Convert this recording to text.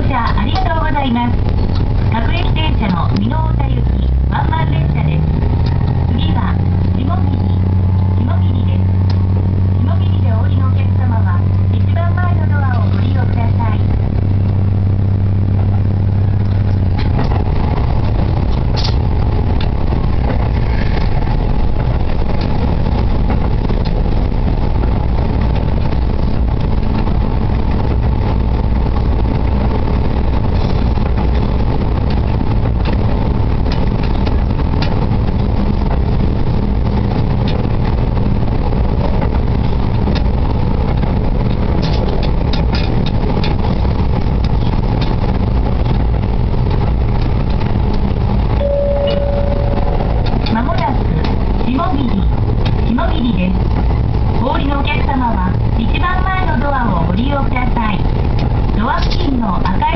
車ありがとうございます。各駅停車の美濃太田行きワンマン列車です。次は下桐です。下桐でお降りのお客様は一番前のドアをご利用ください。下桐です。お降りのお客様は一番前のドアをご利用ください。ドア付近の赤い